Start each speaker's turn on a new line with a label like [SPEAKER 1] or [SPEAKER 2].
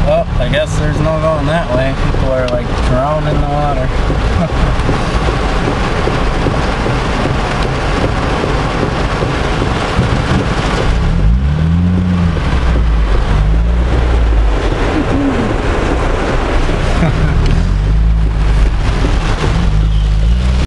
[SPEAKER 1] Well, I guess there's no going that way. People are like drowning in the water.